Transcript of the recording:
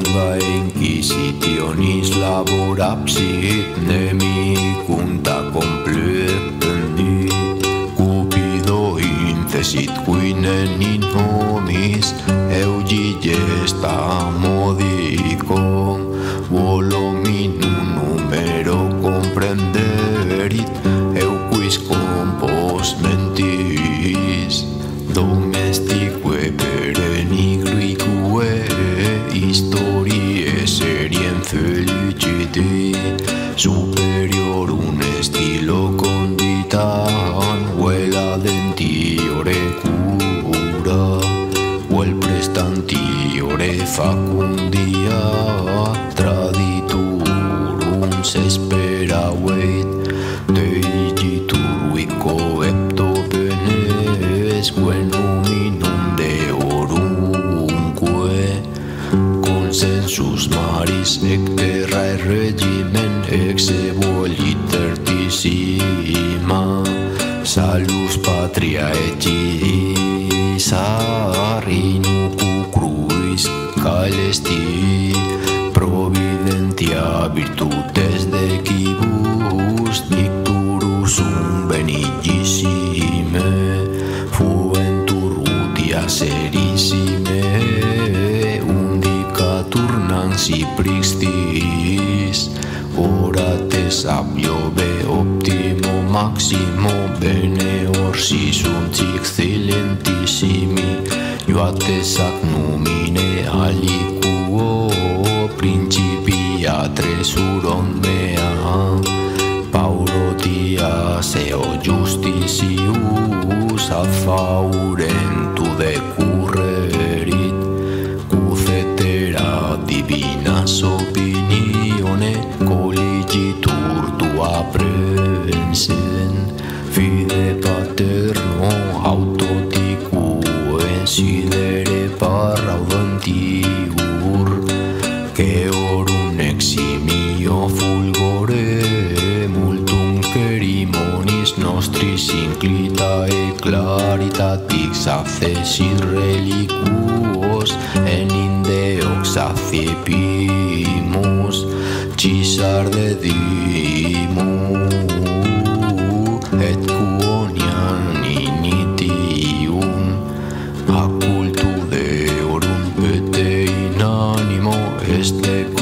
Lunga inquisitionis laborapsit nemikunta complöppendi Cupido incesit quinen in homis eugigesta modicum volum numero comprenderit euquis compos mentis domestique pereniglique historiae seriem feliciti superiorum stilo conditam vela dentiore cura vel prestantiore facundia traditurum sesperavet deigitur coepto penes quenuminum deorumque consensus maris ec terrae regimen exevo litertissima salus patriae cisar inucu cruis calesti providentia virtutes decibus dicturus benigissime fuentur utia serissime undicatur nansi prixtis orate sapiove optimo maximo bene orsi sunt excellentissimi iuates ac numine aliquo principia tresuron mea Paulo dias eo justitius a faurentu decurrerit cetera divinas opinione colligitur tua prensen fide paterno autoticue sidere paraudantiur che orum eximio fulgore multum cerimonis nostris inclita e claritatix accessit reliquos en indeox accipimus cisar dedimu et quoniam initium a cultu deorum et in animo est